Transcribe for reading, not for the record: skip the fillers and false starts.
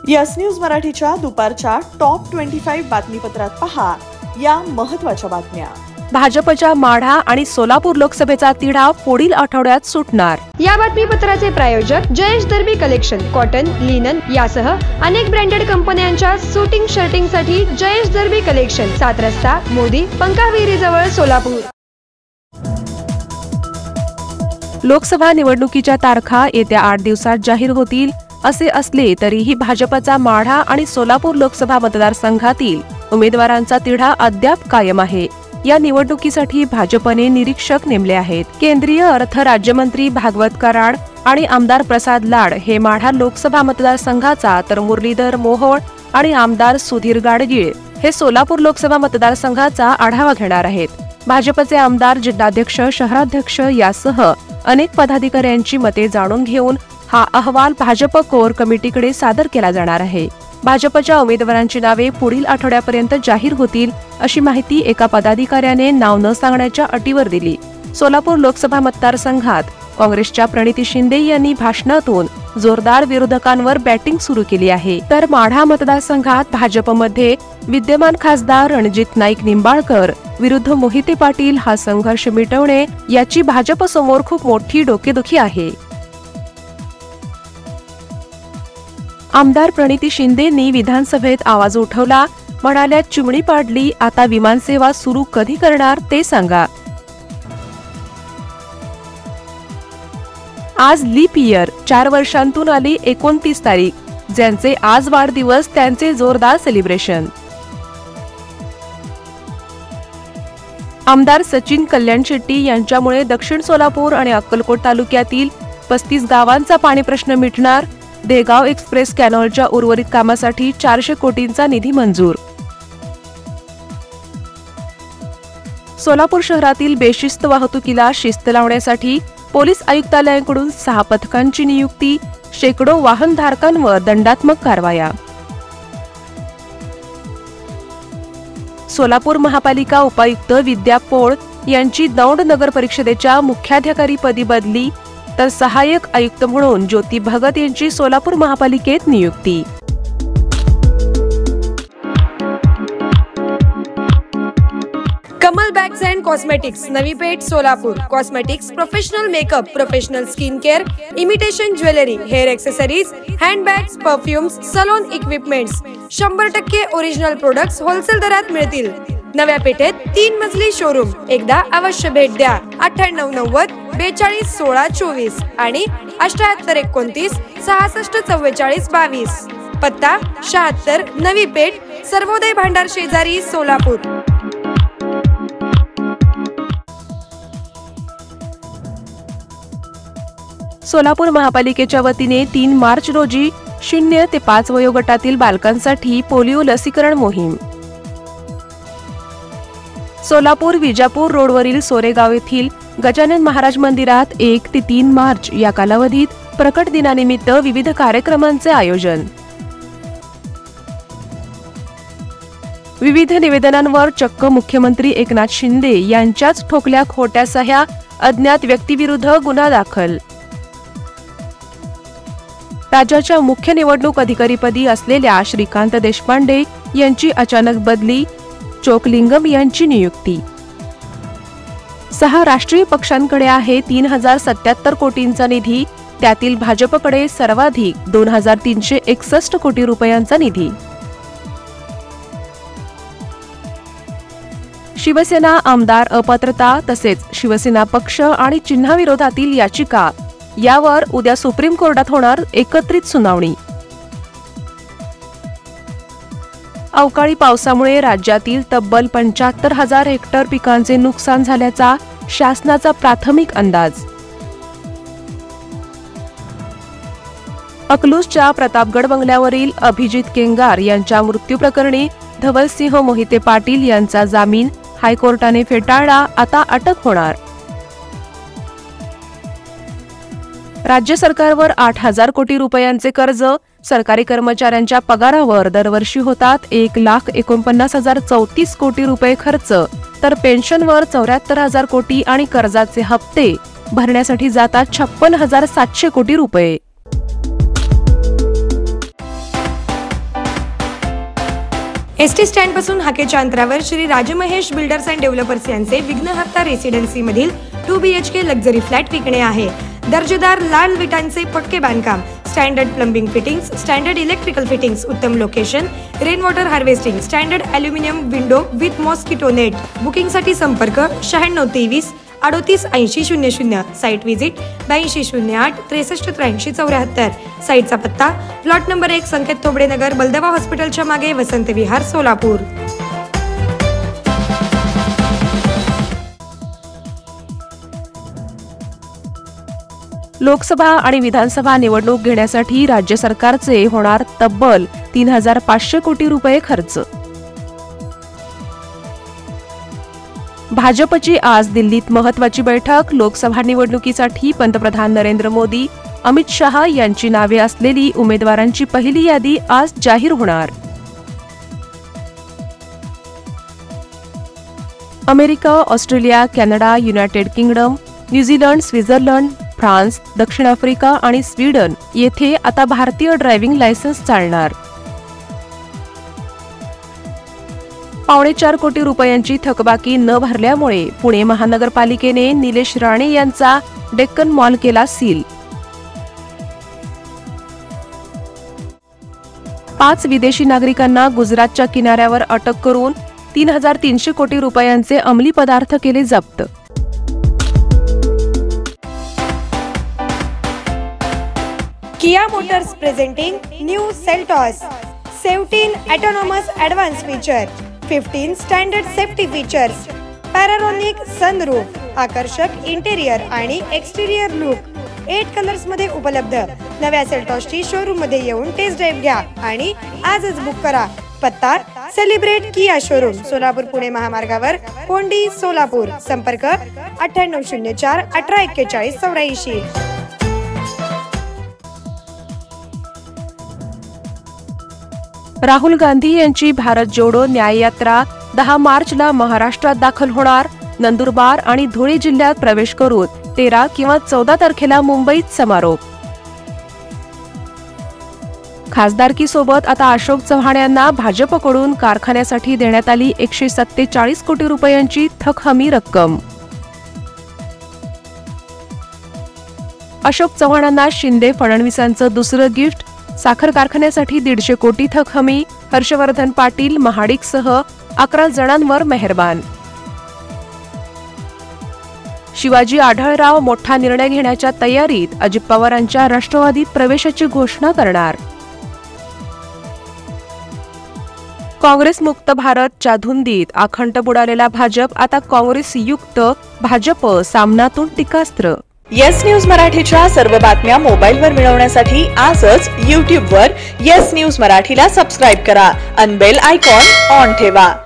Yes news मराठीच्या दुपारच्या top 25 बातमीपत्रात पहा या महत्त्वाच्या बातम्या। भाजपच्या माढा आणि सोलापूर लोकसभेचा तिढा पुढील आठवड्यात सुटणार। या बातमीपत्राचे प्रायोजक Jayesh Darbi collection, cotton, linen यासह अनेक ब्रँडेड कंपन्यांच्या शूटिंग शर्टिंग साठी जयेश दर्बी कलेक्शन, 7 रस्ता मोदी पंकाविरी जवळ सोलापूर। लोकसभा निवडणुकीच्या तारखा येत्या 8 दिवसात जाहीर होतील असे असले तरीही भाजपचा माढा आणि सोलापूर लोकसभा मतदारसंघातील उमेदवारांचा तिढा अद्याप कायम आहे। या निवडणुकीसाठी भाजपने निरीक्षक नेमले आहेत। केंद्रीय अर्थ राज्यमंत्री भागवत कराड आणि आमदार प्रसाद लाड हे माढा लोकसभा मतदारसंघाचा, तर मुरलीधर मोहोळ आणि आमदार सुधीर गाडगीळ हे सोलापूर लोकसभा मतदारसंघाचा आढावा घेणार आहेत। भाजपचे आमदार, जिल्हाध्यक्ष, शहराध्यक्ष यासह अनेक पदाधिकाऱ्यांची मते जाणून घेऊन हा अहवाल भाजप कोर कमिटीकडे सादर केला जाणार आहे। भाजपच्या उमेदवारांची नावे पुढील आठवड्यापर्यंत जाहीर होतील अशी माहिती एका पदाधिकाऱ्याने नाव न सांगण्याच्या अटीवर दिली। सोलापूर लोकसभा मतदारसंघात काँग्रेसच्या प्रणिती शिंदे यांनी भाषणातून जोरदार विरोधकांवर बॅटिंग सुरू केली आहे, तर माढा मतदारसंघात भाजपमध्ये विद्यमान खासदार रणजित नाईक निंबाळकर विरुद्ध मोहिते पाटील हा संघर्ष मिटवणे याची भाजप समोर खूप मोठी डोकेदुखी आहे। आमदार प्रणिती शिंदेंनी विधानसभेत आवाज उठवला, म्हणाल्या चिमणी पाडली, आता विमानसेवा सुरू कधी करणार ते सांगा। आज लीप इयर, 4 वर्षांतून आली 29 तारीख, ज्यांचे आज वाढदिवस त्यांचे जोरदार सेलिब्रेशन। आमदार सचिन कल्याण शेट्टी यांच्यामुळे दक्षिण सोलापूर आणि अक्कलकोट तालुक्यातील 35 गावांचा पाणी प्रश्न मिटणार। देगाव एक्सप्रेस कॅनॉलच्या उर्वरित कामासाठी 400 कोटींचा निधी मंजूर। सोलापूर शहरातील बेशिस्त वाहतुकीला शिस्त लावण्यासाठी पोलीस आयुक्तालयाकडून 6 पथकांची नियुक्ती, शेकडो वाहनधारकांवर दंडात्मक कारवाया। सोलापूर महापालिका उपायुक्त विद्या पोळ यांची दौंड नगर परिषदेच्या मुख्याधिकारीपदी बदली, तर सहाय्यक आयुक्त म्हणून ज्योती भगत यांची सोलापूर महापालिकेत नियुक्ती। Kamal bags and cosmetics, Navi Peth, Solapur. Cosmetics, professional makeup, professional skin care, imitation jewellery, hair accessories, handbags, perfumes, salon equipments, 100% original products wholesale दरात मिळतील। नव्या पेठेत 3 मजली शोरूम, एकदा अवश्य भेट द्या। 9890 42 16 24 आणि 7829 66 44 22। पत्ता 76 नवी पेठ, सर्वोदय भांडार शेजारी, सोलापूर। सोलापूर महापालिकेच्या वतीने 3 मार्च रोजी 0 ते 5 वयोगटातील बालकांसाठी पोलिओ लसीकरण मोहीम। सोलापूर विजापूर रोडवरील सोरेगाव येथील गजानन महाराज मंदिरात 1 ते 3 मार्च या कालावधीत प्रकट दिनानिमित्त विविध कार्यक्रमांचे आयोजन। विविध निवेदनांवर चक्क मुख्यमंत्री एकनाथ शिंदे यांच्याच ठोकल्या खोट्या सह्या, अज्ञात व्यक्तीविरुद्ध गुन्हा दाखल। राज्याच्या मुख्य निवडणूक अधिकारीपदी असलेल्या श्रीकांत देशपांडे यांची अचानक बदली, चोकलिंगम यांची नियुक्ती। 6 राष्ट्रीय पक्षांकडे आहे 3077 कोटींचा निधी, त्यातील भाजपकडे सर्वाधिक 2361 कोटी रुपयांचा निधी। शिवसेना आमदार अपात्रता तसेच शिवसेना पक्ष आणि चिन्हाविरोधातील याचिका यावर उद्या सुप्रीम कोर्टात होणार एकत्रित सुनावणी। अवकाळी पावसामुळे राज्यातील तब्बल 75,000 हेक्टर पिकांचे नुकसान झाल्याचा शासनाचा प्राथमिक अंदाज। अकलूजच्या प्रतापगड बंगल्यावरील अभिजित केंगार यांच्या मृत्यूप्रकरणी धवलसिंह मोहिते पाटील यांचा जामीन हायकोर्टाने फेटाळला, आता अटक होणार। राज्य सरकारवर 8,000 कोटी रुपयांचे कर्ज, सरकारी कर्मचाऱ्यांच्या पगारावर दरवर्षी होतात 1,49,034 कोटी रुपये खर्च, तर पेन्शनवर 74,000 कोटी आणि कर्जाचे हप्ते भरण्यासाठी जातात 56,700 कोटी रुपये। एसटी स्टँड पासून हाकेच्या अंतरावर Shri Rajmahesh builders and developers यांचे विघ्नहर्ता रेसिडेन्सी मधील 2 BHK लक्झरी फ्लॅट विकणे आहे. दर्जेदार लाल विटांचे पक्के बांधकाम, standard plumbing fittings, standard electrical fittings, उत्तम location, rain water harvesting, standard aluminium window with mosquito net. बुकिंगसाठी संपर्क 9623 38 80 00. Site visit 8208 63 83 74. साईटचा पत्ता प्लॉट नंबर 1 संकेत थोबडे नगर, बलदेवा हॉस्पिटलच्या मागे, वसंत विहार, सोलापूर. लोकसभा आणि विधानसभा निवडणूक घेण्यासाठी राज्य सरकारचे होणार तब्बल 3500 कोटी रुपये खर्च. भाजपची आज दिल्लीत महत्त्वाची बैठक. लोकसभा निवडणुकीसाठी पंतप्रधान नरेंद्र मोदी, अमित शहा यांची नावे असलेली उमेदवारांची पहिली यादी आज जाहीर होणार. America, Australia, Canada, United Kingdom, New Zealand, Switzerland, France, दक्षिण आफ्रिका आणि स्वीडन येथे आता भारतीय ड्रायव्हिंग लायसन्स चालणार. 4.25 कोटी रुपयांची थकबाकी न भरल्यामुळे पुणे महानगरपालिकेने निलेश राणे यांचा डेक्कन मॉल केला सील. 5 विदेशी नागरिकांना गुजरातच्या किनाऱ्यावर अटक करून 3300 कोटी रुपयांचे अंमली पदार्थ केले जप्त. Kia Motors presenting new Seltos 17 autonomous advanced feature, 15 standard safety features, Panoramic sunroof, आकर्षक इंटेरियर आणि एक्सटेरियर लुक, 8 कलर्स मध्ये उपलब्ध. नव्या सेल्टॉसची शोरूम मध्ये येऊन टेस्ट ड्राइव्ह घ्या आणि आजच बुक करा. पत्ता Celebrate Kia showroom, Solapur Pune महामार्गावर, कोंडी, सोलापूर. संपर्क 9804 1841 84. राहुल गांधी यांची भारत जोडो न्याय यात्रा 10 मार्चला महाराष्ट्रात दाखल होणार. नंदुरबार आणि धुळे जिल्ह्यात प्रवेश करून 13 किंवा 14 तारखेला मुंबईत समारोप. खासदारकीसोबत आता अशोक चव्हाण यांना भाजपकडून कारखान्यासाठी देण्यात आली 147 कोटी रुपयांची थक हमी रक्कम. अशोक चव्हाणांना शिंदे फडणवीसांचं दुसरं गिफ्ट. साखर कारखान्यासाठी 150 कोटी थक हमी. हर्षवर्धन पाटील महाडिकसह 11 जणांवर मेहरबान. शिवाजी आढळराव मोठा निर्णय घेण्याच्या तयारीत, अजित पवारांच्या राष्ट्रवादीत प्रवेशाची घोषणा करणार. काँग्रेस मुक्त भारतच्या धुंदीत अखंड बुडालेला भाजप आता काँग्रेस युक्त भाजप सामनातून टीकास्त्र. येस न्यूज मराठीच्या सर्व बातम्या मोबाईलवर मिळवण्यासाठी आजच YouTube वर येस न्यूज मराठीला सबस्क्राईब करा. अन बेल आयकॉन ऑन ठेवा.